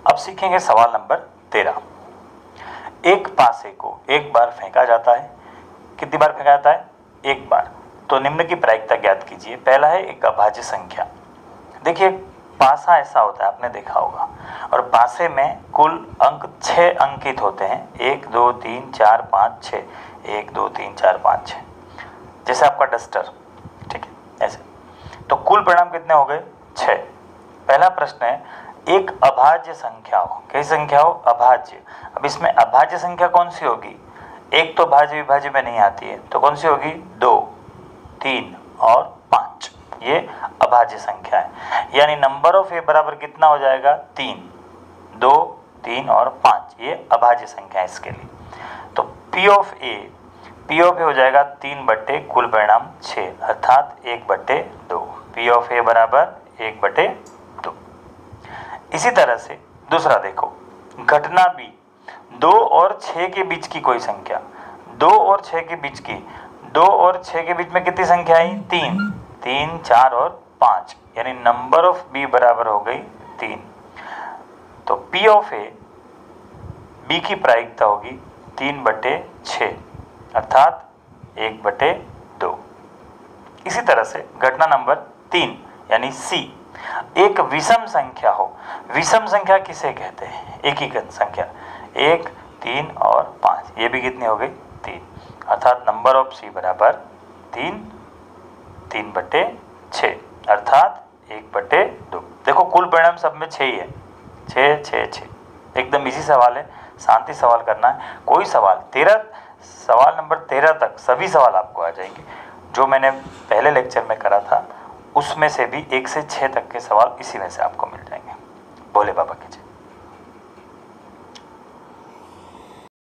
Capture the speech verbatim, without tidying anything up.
अब सीखेंगे सवाल नंबर तेरह। एक पासे को एक बार फेंका जाता है। कितनी बार फेंका जाता है? एक बार। तो निम्न की प्रायिकता ज्ञात कीजिए। पहला है एक अभाज्य संख्या। देखिए पासा ऐसा होता है, आपने देखा होगा, और पासे में कुल अंक छः अंकित होते हैं। एक दो तीन चार पाँच छः, एक दो तीन चार पाँच छः, जैसे आपका डस्टर, ठीक है, ऐसे। तो कुल परिणाम कितने हो गए? छः। पहला प्रश्न है एक अभाज्य संख्या हो। कैसी संख्या हो? अभाज्य। अब इसमें अभाज्य संख्या कौन सी होगी? एक तो भाज्य विभाज्य में नहीं आती है, तो कौन सी होगी? दो, तीन और पाँच, ये अभाज्य संख्या है। यानी नंबर ऑफ ए बराबर कितना हो जाएगा? तीन। दो, तीन और पाँच, ये अभाज्य संख्या है इसके लिए। तो P of A, P of A हो जाएगा तीन बट्टे कुल परिणाम छः, अर्थात एक बट्टे दो। पी ऑफ ए बराबर एक बटे दो। इसी तरह से दूसरा देखो, घटना बी, दो और छः के बीच की कोई संख्या। दो और छः के बीच की, दो और छः के बीच में कितनी संख्या आई? तीन। तीन, चार और पाँच, यानी नंबर ऑफ बी बराबर हो गई तीन। तो पी ऑफ ए, बी की प्रायिकता होगी तीन बटे छः, अर्थात एक बटे दो। इसी तरह से घटना नंबर तीन यानी सी, एक विषम संख्या हो। विषम संख्या किसे कहते हैं? एक ही संख्या, एक, तीन और पाँच, ये भी कितनी हो गई? तीन, अर्थात नंबर ऑफ सी बराबर तीन, तीन बटे छः, अर्थात एक बटे दो। देखो कुल परिणाम सब में छः ही है, छः छः छः। एकदम इजी सवाल है, शांति सवाल करना है। कोई सवाल तेरह, सवाल नंबर तेरह तक सभी सवाल आपको आ जाएंगे। जो मैंने पहले लेक्चर में करा था उसमें से भी एक से छः तक के सवाल इसी में से आपको मिल जाएंगे। भोले बाबा की जय।